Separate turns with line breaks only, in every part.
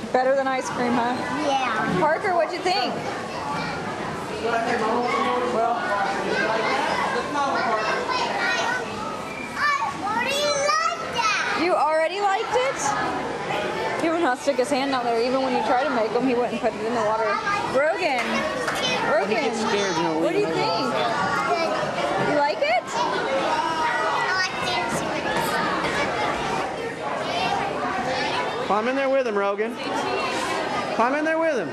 Better than ice cream, huh?
Yeah.
Parker, what'd you think?
Well,
you already liked it? He would not stick his hand down there. Even when you try to make him, he wouldn't put it in the water. Rogan, what do you think? You like it?
Climb in there with him, Rogan. Climb in there with him.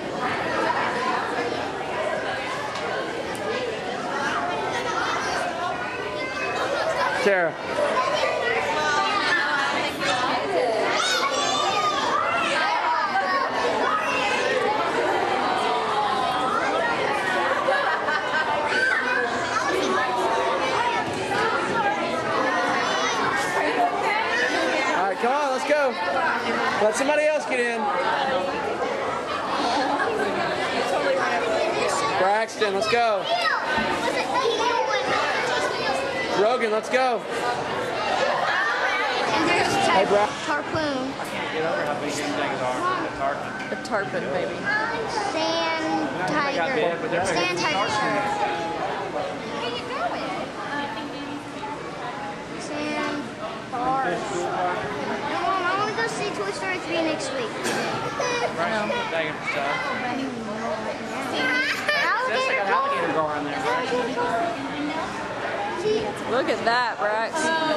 Sarah. Come on, let's go. Let somebody else get in. Braxton, let's go. Rogan, let's go.
And there's Tarpon.
Get over how big these things are.
A tarpon, baby.
Sand tiger. Sand tiger shark. Sand bars. Mom, I want to go see Toy Story 3 next week.
Alligator gar in there.
Look at that, Brax.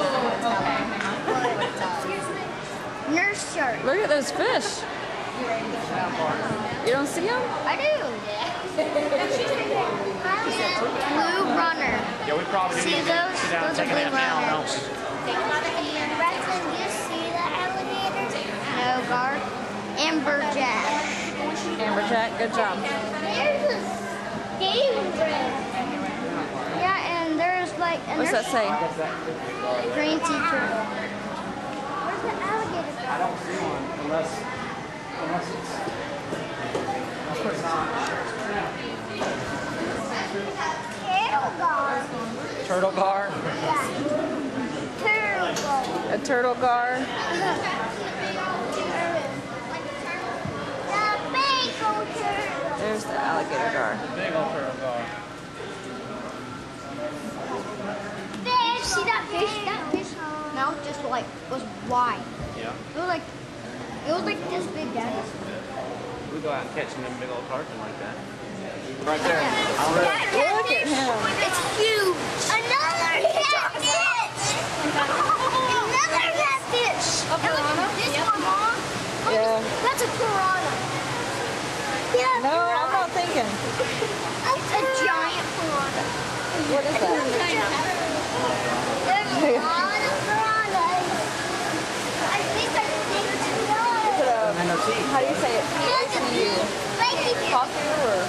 Nurse shark.
Look at those fish. You don't see them?
I do. Blue runner.
Yeah, we probably
See
need to
those?
sit down and
Those are
take a
blue
nap now,
runners.
don't we?
Braxton, do you see the alligator? No, Gar. Amberjack.
Amberjack, good job.
There's a stingray. Yeah, and there's like... And
What's that say?
Green tea turtle. Where's the alligator
I
from?
don't see one unless it's
Turtle gar.
turtle gar.
Yeah. Turtle gar.
A turtle gar.
The big old turtle.
There's the alligator gar.
Big old turtle gar.
Fish. See that fish? That fish mouth just like was wide.
Yeah.
It was like this big, Daddy.
We go out and catch them big old tarpon like that. Right there.
Look at him.
It's huge. Another catfish. Another catfish. A piranha? This one, Mom?
Yeah.
That's a piranha. Yeah.
No, I'm not thinking.
It's a giant piranha.
What is that?
There's a lot of piranhas. At least I think it's
Is it a, how do you say it? P-A-C-U. Pacu or?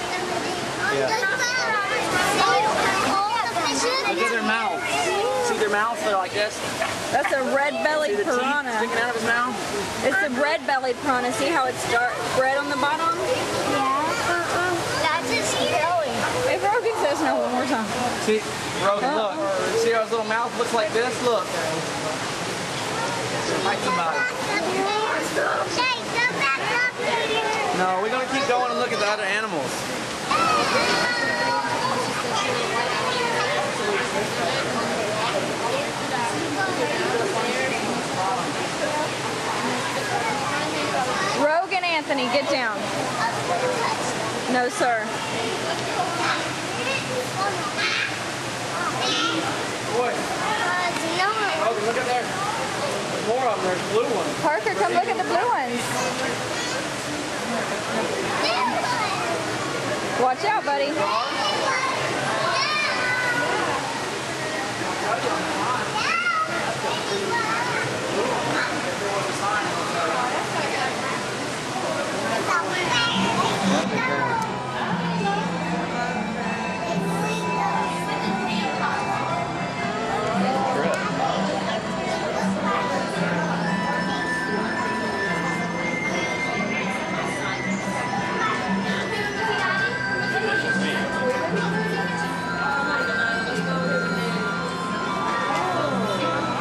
Look at their mouth. See their mouth? They're like this.
That's a red-bellied
See the teeth
piranha.
sticking out of his mouth?
It's a red-bellied piranha. See how it's dark red on the bottom?
That's his belly.
If Rogan says no one more time.
See, Rogan, look. See how his little mouth looks like this? Look. Like somebody.
Hey, go back up there.
No, we're going to keep going and look at the other animals.
Rogan Anthony, get down. No, sir.
Boy, Rogan, look up there. There's more of them. There's blue ones.
Parker, come look at the blue ones. Watch out, buddy.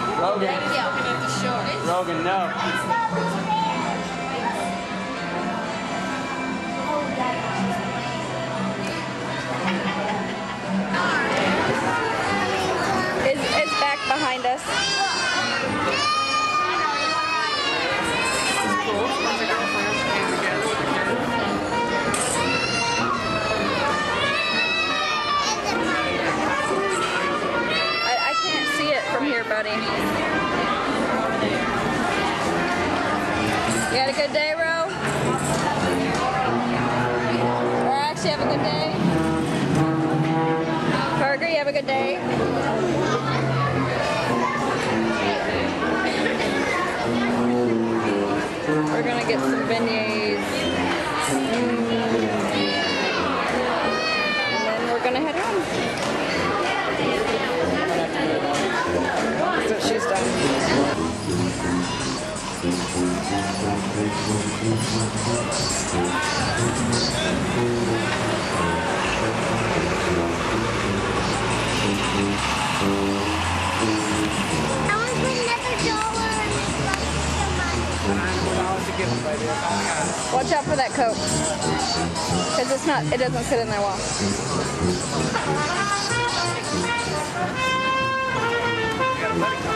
Rogan, no.
behind us. I can't see it from here, buddy. You had a good day, Ro? Rex, you have a good day? Parker, you have a good day? We're gonna get some beignets. And then we're gonna head home. That's what she's done.
I want another dollar
Watch out for that Coke. Because it doesn't sit in there well.
You gotta let it go.